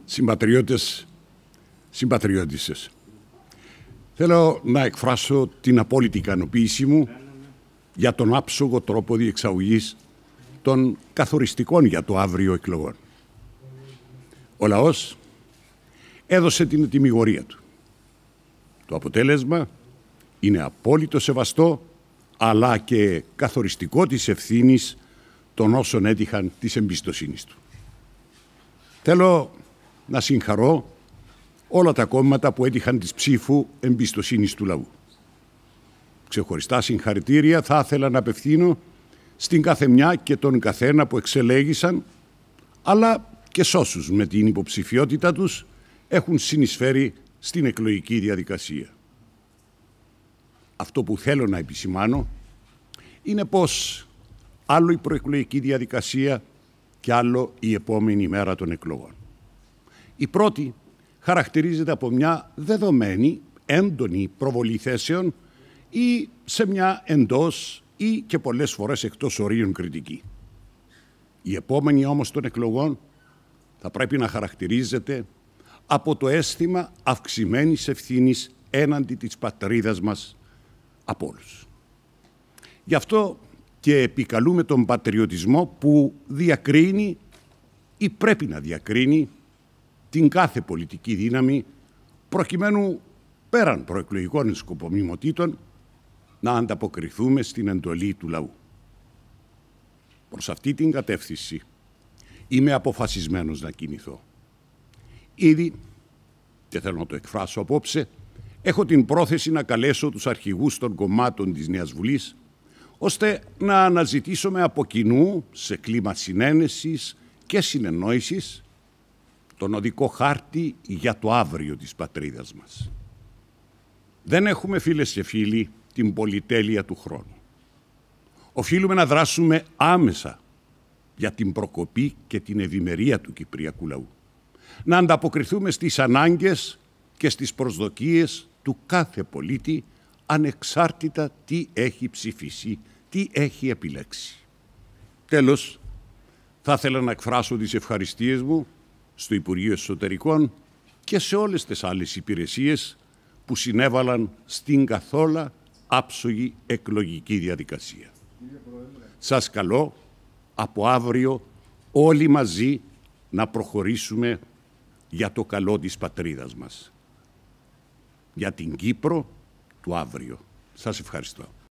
Συμπατριώτες, συμπατριώτισσες, θέλω να εκφράσω την απόλυτη ικανοποίησή μου για τον άψογο τρόπο διεξαγωγής των καθοριστικών για το αύριο εκλογών. Ο λαός έδωσε την τιμιγορία του. Το αποτέλεσμα είναι απόλυτο σεβαστό, αλλά και καθοριστικό της ευθύνης των όσων έτυχαν της εμπιστοσύνης του. Θέλω να συγχαρώ όλα τα κόμματα που έτυχαν της ψήφου εμπιστοσύνης του λαού. Ξεχωριστά συγχαρητήρια θα ήθελα να απευθύνω στην κάθε μια και τον καθένα που εξελέγησαν, αλλά και σ' όσους με την υποψηφιότητα τους έχουν συνεισφέρει στην εκλογική διαδικασία. Αυτό που θέλω να επισημάνω είναι πως άλλο η προεκλογική διαδικασία και άλλο η επόμενη μέρα των εκλογών. Η πρώτη χαρακτηρίζεται από μια δεδομένη έντονη προβολή θέσεων ή σε μια εντός ή και πολλές φορές εκτός ορίων κριτική. Η επόμενη όμως των εκλογών θα πρέπει να χαρακτηρίζεται από το αίσθημα αυξημένης ευθύνης έναντι της πατρίδας μας από όλους. Γι' αυτό και επικαλούμε τον πατριωτισμό που διακρίνει ή πρέπει να διακρίνει την κάθε πολιτική δύναμη προκειμένου πέραν προεκλογικών σκοπομιμοτήτων να ανταποκριθούμε στην εντολή του λαού. Προς αυτή την κατεύθυνση είμαι αποφασισμένος να κινηθώ. Ήδη, και θέλω να το εκφράσω απόψε, έχω την πρόθεση να καλέσω τους αρχηγούς των κομμάτων της Νέας Βουλής, ώστε να αναζητήσουμε από κοινού, σε κλίμα συνένεσης και συνεννόησης, τον οδικό χάρτη για το αύριο της πατρίδας μας. Δεν έχουμε, φίλες και φίλοι, την πολυτέλεια του χρόνου. Οφείλουμε να δράσουμε άμεσα για την προκοπή και την ευημερία του κυπριακού λαού. Να ανταποκριθούμε στις ανάγκες και στις προσδοκίες του κάθε πολίτη, ανεξάρτητα τι έχει ψηφίσει, τι έχει επιλέξει. Τέλος, θα ήθελα να εκφράσω τις ευχαριστίες μου στο Υπουργείο Εσωτερικών και σε όλες τις άλλες υπηρεσίες που συνέβαλαν στην καθόλου άψογη εκλογική διαδικασία. Σας καλώ από αύριο όλοι μαζί να προχωρήσουμε για το καλό της πατρίδας μας. Για την Κύπρο του αύριο. Σας ευχαριστώ.